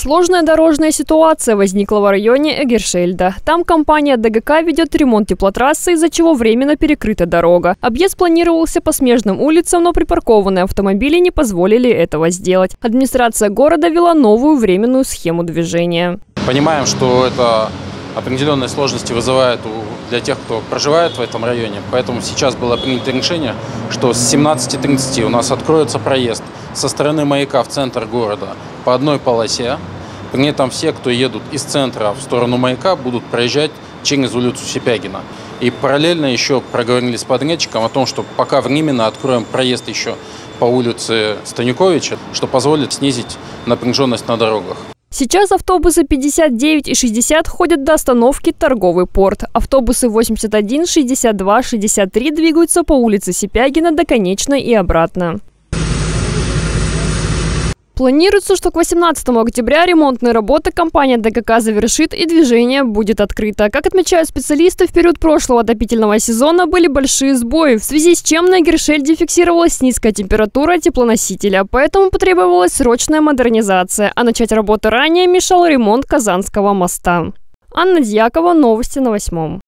Сложная дорожная ситуация возникла в районе Эгершельда. Там компания ДГК ведет ремонт теплотрассы, из-за чего временно перекрыта дорога. Объезд планировался по смежным улицам, но припаркованные автомобили не позволили этого сделать. Администрация города ввела новую временную схему движения. Понимаем, что это определенные сложности вызывает для тех, кто проживает в этом районе. Поэтому сейчас было принято решение, что с 17:30 у нас откроется проезд со стороны маяка в центр города по одной полосе. При этом все, кто едут из центра в сторону маяка, будут проезжать через улицу Сипягина. И параллельно еще проговорили с подрядчиком о том, что пока временно откроем проезд еще по улице Станюковича, что позволит снизить напряженность на дорогах. Сейчас автобусы 59 и 60 ходят до остановки Торговый порт. Автобусы 81, 62, 63 двигаются по улице Сипягина до Конечной и обратно. Планируется, что к 18 октября ремонтные работы компания ДГК завершит и движение будет открыто. Как отмечают специалисты, в период прошлого отопительного сезона были большие сбои, в связи с чем на Эгершельде фиксировалась низкая температура теплоносителя, поэтому потребовалась срочная модернизация, а начать работы ранее мешал ремонт Казанского моста. Анна Дьякова, новости на 8.